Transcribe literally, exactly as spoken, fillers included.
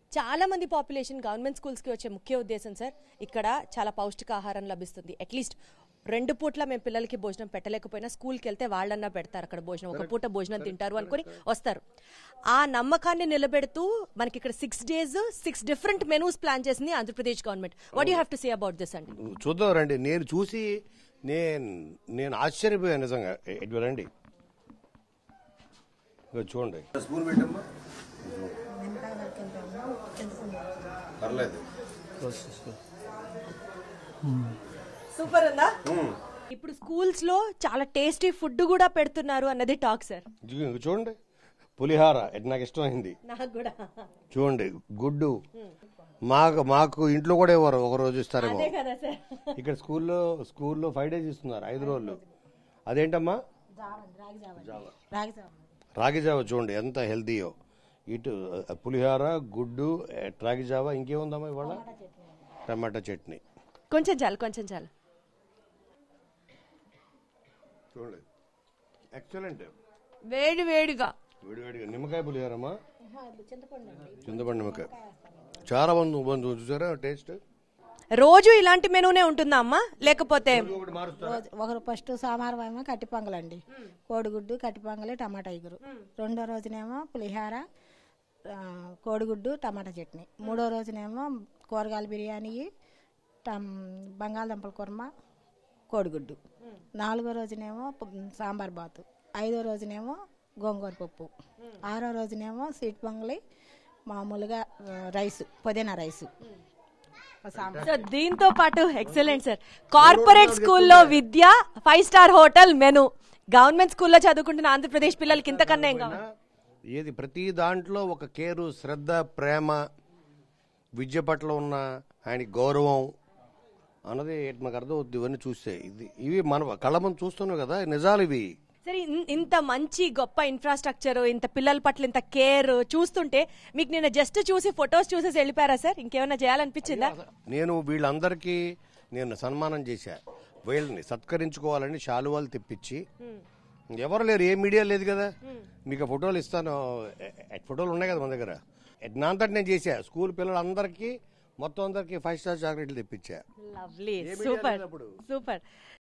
చాలా మంది population government schools కి వచ్చే ముఖ్య ఉద్దేశం సార్ ఇక్కడ చాలా పౌష్టికాహారం లభిస్తుంది. అట్లీస్ట్ రెండు పూట్ల మేము పిల్లలకి భోజనం పెట్టలేకపోయినా స్కూల్కి వెళ్తే వాళ్ళన్నా పెడతారు అక్కడ భోజనం, ఒక పూట భోజనం తింటారు అనుకుని వస్తారు. ఆ నమ్మకాన్ని నిలబెడుతూ మనకి ఇక్కడ six days six different menus plan చేసింది Andhra Pradesh government. What you have to say about this అండి? చూద్దాం రండి. నేను చూసి నేను నేను ఆశ్చర్యపోయాను నిజంగా. ఇటు రండి, చూడండి. స్కూల్ పెట్టమ్మా, పర్లేదు. సూపర్ ఉందా? ఇప్పుడు స్కూల్స్ లో చాలా టేస్టీ ఫుడ్ కూడా పెడుతున్నారు అన్నది టాక్ సార్. చూడండి, పులిహార నాకు ఇష్టమైంది. నాకు కూడా. చూడండి, గుడ్డు మాకు మాకు ఇంట్లో కూడా ఇవ్వరు, ఒక రోజు ఇస్తారేమో. ఇక్కడ స్కూల్లో స్కూల్లో ఫైవ్ డేస్ ఇస్తున్నారు, ఐదు రోజులు. అదేంటమ్మా? రాగి జావ. చూడండి ఎంత హెల్తీయో. ఇటు పులిహార, గుడ్డు, రాగి జావ. ఇంకేముందమ్మా ఇవాళ? టమాటా చట్నీ. కొంచెం చాలు, కొంచెం చాలు. చూడండి, ఎక్సలెంట్. వేడి వేడిగా వేడి వేడిగా నిమ్మకాయ పులిహారమ్మా, చింతపండు నిమ్మకాయ. చాలా బాగుంది. బాగుంది, చూసారా టేస్ట్? రోజు ఇలాంటి మెనూనే ఉంటుందా అమ్మా, లేకపోతే? ఒకరు ఫస్ట్ సోమవారం ఏమో కట్టి పొంగలండి, కోడిగుడ్డు, కట్టి పొంగలి, టమాటా ఇగురు. రెండో రోజునేమో పులిహార, కోడిగుడ్డు, టమాటా చట్నీ. మూడో రోజునేమో కూరగాయల బిర్యానీ, బంగాళదుంపల కుర్మ, కోడిగుడ్డు. నాలుగో రోజునేమో సాంబార్ బాతు. ఐదో రోజునేమో గోంగూర పప్పు. ఆరో రోజునేమో స్వీట్ పొంగలి, మామూలుగా రైసు, పుదీనా రైసు. సో దీంతో పాటు ఎక్సలెంట్ సార్. కార్పొరేట్ స్కూల్లో విద్య, five star hotel menu. Government స్కూల్లో చదువుకుంటున్న ఆంధ్రప్రదేశ్ పిల్లలకి ఇంతకన్నా ఏం కావాలి? ఏది ప్రతి దాంట్లో ఒక కేరు, శ్రద్ధ, ప్రేమ, విద్య పట్ల ఉన్న ఆయన గౌరవం అన్నది మాకు అర్థమవుతుంది. ఇవన్నీ చూస్తే ఇది ఇవి మన కళ్ళ ముందు చూస్తున్నాం కదా, నిజాలు ఇవి. సరే, ఇంత మంచి గొప్ప ఇన్ఫ్రాస్ట్రక్చర్, ఇంత పిల్లల పట్ల ఇంత కేర్ చూస్తుంటే మీకు నేను జస్ట్ చూసి ఫొటోస్ చూసేసి వెళ్ళిపోయారా సార్? ఇంకేమైనా చేయాలనిపించిందా? నేను వీళ్ళందరికీ నేను సన్మానం చేశా. వీళ్ళని సత్కరించుకోవాలని శాలువాలు తెప్పించి, ఎవరు లేరు, ఏ మీడియా లేదు కదా. మీకు ఫోటోలు ఇస్తాను, ఫోటోలు ఉన్నాయి కదా మన దగ్గర. నా అంతటి నేను చేశా. స్కూల్ పిల్లలందరికీ మొత్తం అందరికి ఫైవ్ స్టార్ చాక్లెట్లు తెప్పించా. Lovely, super super.